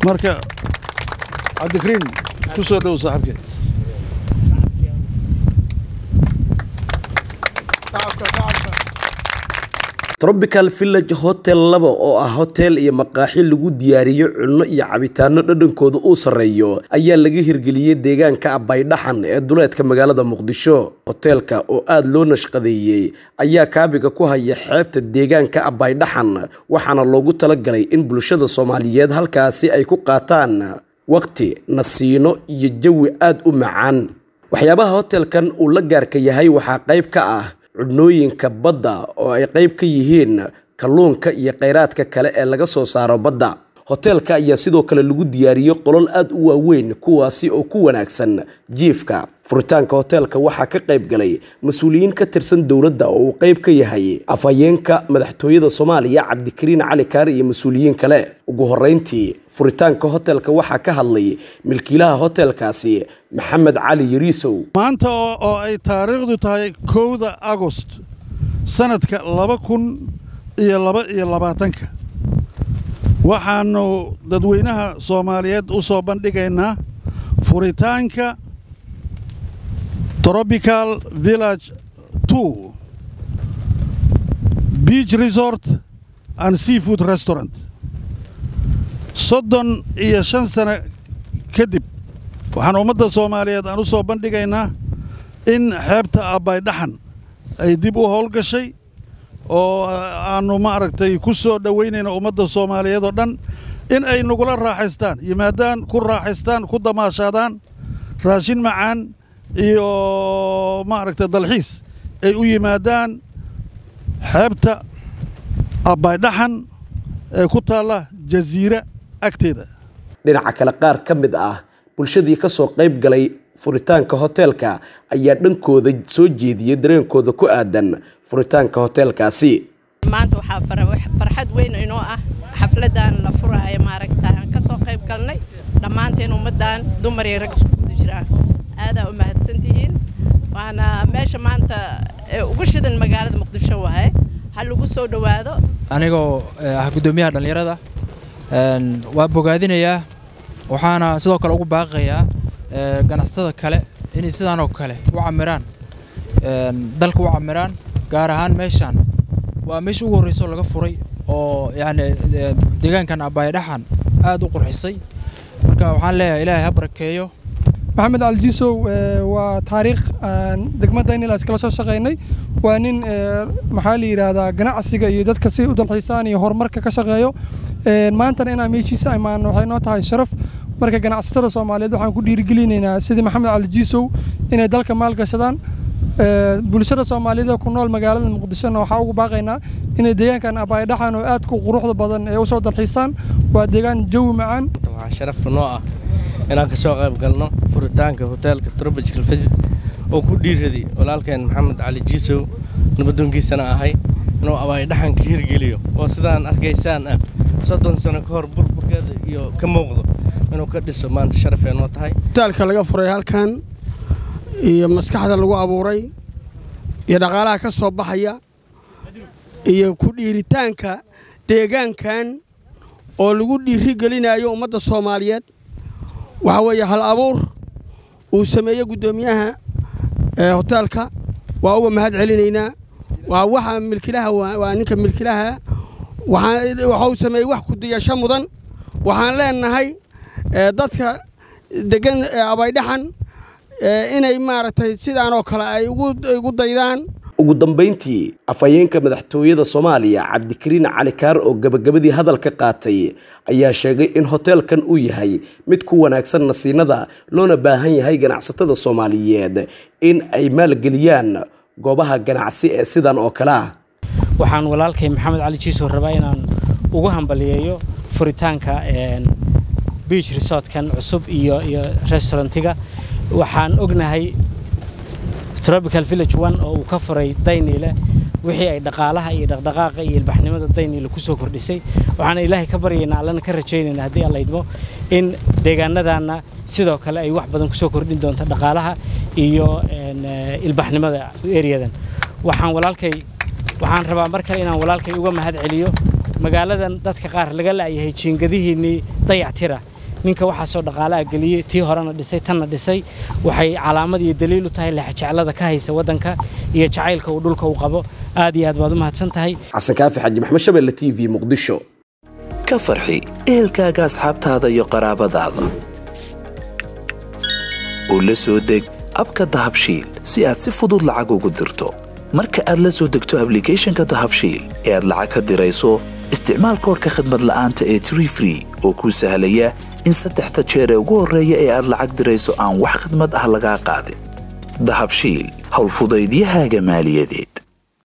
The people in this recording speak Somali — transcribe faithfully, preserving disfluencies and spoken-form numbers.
marka Cabdikariin ku soo dhow saaxiibkay Tropical Village Hotel laba oo ah hotel iyo maqaaxi lagu diyaariyo cunno iyo cabitaano dhadhankooda uu sareeyo ayaa laga hirgeliyay deegaanka Abaydhaxan ee duleedka magaalada Muqdisho. Hotelka oo aad loo nashqadeeyay ayaa kaabiga ku haya xeebta deegaanka Abaydhaxan waxaana loogu talagalay in bulshada Soomaaliyeed halkaasi ay ku qaataan waqti nasiino iyo jawi aad u macaan. Waxyaabaha hotelkan uu la gaarka yahay waxaa qayb ka ah cunooyinka badda oo ay qayb ka yihiin kalluunka iyo kheyraadka kale ee laga soo saaro badda. Hotelka ayaa sidoo kale lagu diyaariyay qolal aad u waaweyn kuwaasi oo ku wanaagsan jiifka. Furitaanka hotelka waxaa ka qayb galay mas'uuliyiin ka tirsan dawladda oo uu qayb ka yahay afhayeenka madaxtooyada Soomaaliya Cabdikariin Cali Kaar iyo mas'uuliyiin kale. Ugu horeyntii furitaanka hotelka waxaa ka hadlay milkiilaha hotelkaasi Maxamed Cali Yariisow. maanta oo ay taariikhdu tahay kowda Agost sanadka laba kun iyo laba iyo labaatanka waxaanu dadweynaha Soomaaliyeed u soo bandhigaynaa furitaanka Tropical Village two Beach Resort and Seafood Restaurant. soddon iyo shan sano kadib waxaan ummadda Soomaaliyeed aan u soo bandhigaynaa in xeebta Abaydhaxan ay dib u howlgashay oo aanu maaragtay ku soo dhaweynayna ummadda Soomaaliyeed oo dhan in ay nagula raaxaystaan yimaadaan ku raaxaystaan ku damaashaadaan raashin macaan iyo maaragtay dalxiis ay u yimaadaan xeebta Abaydhaxan ee ku taala jasiira agteeda. dhinaca kale qaar ka mid ah bulshadii ka soo qayb galay furitaanka hotelka ayaa dhankooda soo jeediyay dareenkooda ku aadan furitaanka hotelkaasi. maanta waxaa farxad weyn inoo ah xafladan la furaayo maaragtaa ka soo qayb galnay dhammaanteen ummadan dumar iyo rag isku jiraan aad u mahadsantihiin waana meesha maanta ugu shidan magaalada Muqdisho wahay hal lagu soo dhawaado anigoo ah gudoomiyaha dhalinyarada een waa bogaadinayaa waxaana sidoo kale ugu baaqayaa ganacsatada kale in sidaan oo kale u camiraan een dalka u camiraan gaar ahaan meeshan waa meesha ugu horeyso laga furay oo yaani deegaankan Abaydhaxan aad u qurxisay marka waxaan leeyahay Ilaahay ha barakeeyo. محمد الجيسو وتاريخ دقمة إن الأسكال شو شغيني وأنين محلي هذا جناح سيجا يدد كسي ودل حساني هور مركز كشغيو ما أنت أنا ميشي سايمان وحينات هاي شرف مركز جناح ستر صومالي ده حنقول يرجلين هنا سيد محمد الجيسو إن دل كمال كشدان بولشة صومالي ده كنا المجال المقدسة وحاول باقينا إن ديان كان أبايدحان وآت كقروح البدن يوصل الحسان وديان جو معان. شرف نوع inaan ka soo qayb galno furitaanka hotelka Tropical Village oo ku dhiiradii walaalkeen Maxamed Cali Jiisow nabadonkiisana ahay inuu Abaydhaxan ka hirgeliyo oo sidaan arkaysaan ah soddon sano ka hor burburkeeda iyo ka muuqdo inuu ka dhiso maanta sharafeen oo tahay hotelka laga furay halkan iyo maskaxda lagu abuuray iyo dhaqaalaha ka soo baxaya iyo ku dhiiritaanka deegaankan oo lagu dhiirigelinayo ummadda Soomaaliyeed waxa weeye hal abuur uu sameeyay gudoomiyaha ee hotelka waa uga mahad celinaynaa waa waxa milkiilaha waa ninka milkiilaha waxa waxa uu sameeyay wax ku diyasho mudan waxaan leenahay dadka degan Abaydhaxan inay maaragtay sidaan oo kale ay ugu daydaan. ugu dambeyntii afhayeenka madaxtooyada Soomaaliya Cabdikariin Cali Kaar oo gabagabadii hadalka qaatay ayaa sheegay in hotelkan uu yahay mid ku wanaagsan nasiinada loona baahan yahay ganacsatada Soomaaliyeed in ay maalgeliyaan goobaha ganacsi ee sidan oo kale ah. waxaan walaalkay Maxamed Cali Jiisow rabaa inaan ugu hambaliyeeyo furitaanka een beach resort kan cusub iyo iyo restaurantiga waxaan ognahay Tropical Village one oo uu ka furay Daynile wixii ay dhaqaalaha iyo dhaqdhaqaaqa iyo ilbaxnimada Daynile ku soo kordhisay waxaan Ilaahay ka baryaynaa allana ka rajaynaynaa hadii alla idmo in deegaanadana sidoo kale ay wax badan ku soo kordhin doonto dhaqaalaha iyo ilbaxnimada areadan waxaan walaalkay waxaan rabaa mar kale inaan walaalkay uga mahad celiyo magaaladan dadka qaar laga laayahay jiingadihiinii dayactira ninka waxaa soo dhaqaalaha geliyay tii horena dhisay tanna dhisay waxay calaamad iyo daliil u tahay leexjeclada ka haysa wadanka iyo jacaylka uu dhulka u qabo aad iyo aad baad u mahadsan tahay xasan kaafi xaji maxamed Shabeelle T V Muqdisho ka farxi ehelkaaga asxaabtaada iyo qaraabadaada oo la soo deg abka dahabshiil si aad si fudud lacag ugu dirto marka aad la soo degto applicationka dahabshiil ee aad lacag ka dirayso isticmaal koodka khidmad la'aanta ee Tree Free oo kuu sahlaya in saddexda jeer ee ugu horreeya ee aad lacag dirayso aan wax khidmad ah laga qaadin dahabshiil hawl fudaydiyahaaga maaliyadeed